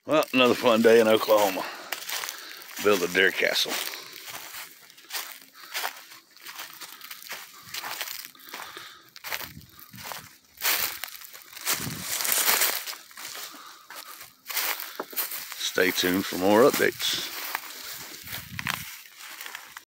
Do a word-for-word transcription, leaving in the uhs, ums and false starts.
Well, another fun day in Oklahoma. Build a deer castle. Stay tuned for more updates.